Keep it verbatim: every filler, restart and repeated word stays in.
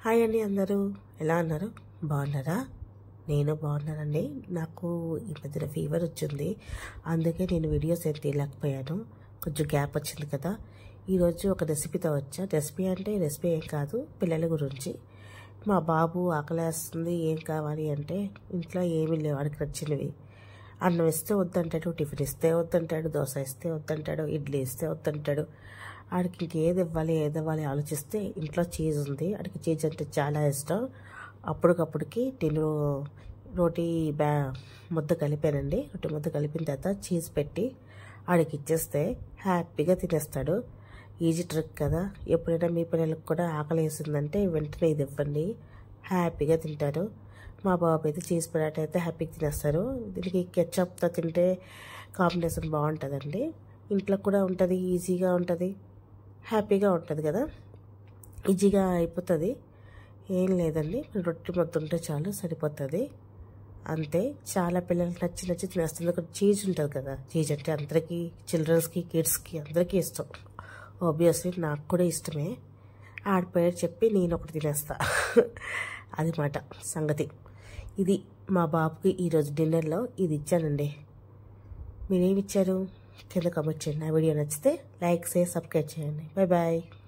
Hi అండి, అందరూ ఎలా ఉన్నారు? బాగున్నారా? నేను బాగున్నానండి. నాకు ఈ మధ్యన ఫీవర్ వచ్చింది, అందుకే నేను వీడియోస్ ఏం తీయలేకపోయాను. కొంచెం గ్యాప్ వచ్చింది కదా. ఈరోజు ఒక రెసిపీతో వచ్చా. రెసిపీ అంటే రెసిపీ ఏం కాదు, పిల్లల గురించి. మా బాబు ఆకలేస్తుంది, ఏం కావాలి అంటే ఇంట్లో ఏమీ లేవు వాడికి నచ్చినవి. అన్నం ఇస్తే వద్దంటాడు, టిఫిన్ ఇస్తే వద్దంటాడు, దోశ ఇస్తే వద్దంటాడు, ఇడ్లీ ఇస్తే వద్దంటాడు. ఆడికి ఇంకేది ఇవ్వాలి ఏది ఇవ్వాలి ఆలోచిస్తే ఇంట్లో చీజ్ ఉంది. ఆడికి చీజ్ అంటే చాలా ఇష్టం. అప్పటికప్పటికి నేను రోటీ బ్యా ముద్ద కలిపానండి. రోటీ ముద్ద కలిపిన తర్వాత చీజ్ పెట్టి ఆడికి ఇచ్చేస్తే హ్యాపీగా తినేస్తాడు. ఈజీ ట్రిక్ కదా. ఎప్పుడైనా మీ పిల్లలకు కూడా ఆకలి వేసిందంటే వెంటనే ఇది ఇవ్వండి, హ్యాపీగా తింటారు. మా బాబు అయితే చీజ్ పరాటా అయితే హ్యాపీగా తినేస్తారు. దీనికి కెచప్తో తింటే కాంబినేషన్ బాగుంటుందండి. ఇంట్లో కూడా ఉంటుంది, ఈజీగా ఉంటుంది, హ్యాపీగా ఉంటుంది కదా. ఈజీగా అయిపోతుంది, ఏం లేదండి. రొట్టె మొత్తం ఉంటే చాలు, సరిపోతుంది, అంతే. చాలా పిల్లలకి నచ్చి నచ్చి తినేస్తుంది. ఒక చీజ్ ఉంటుంది కదా, చీజ్ అంటే అందరికీ, చిల్డ్రన్స్కి, కిడ్స్కి అందరికీ ఇష్టం. ఆబ్వియస్లీ నాకు కూడా ఇష్టమే. ఆడ పేరు చెప్పి నేను ఒకటి తినేస్తా అది మాట సంగతి. ఇది మా బాబుకి ఈరోజు డిన్నర్లో ఇది ఇచ్చానండి. మీరేమి ఇచ్చారు కింద కామెంట్ చేయండి. నా వీడియో నచ్చితే లైక్ చేసి సబ్స్క్రైబ్ చేయండి. Bye bye.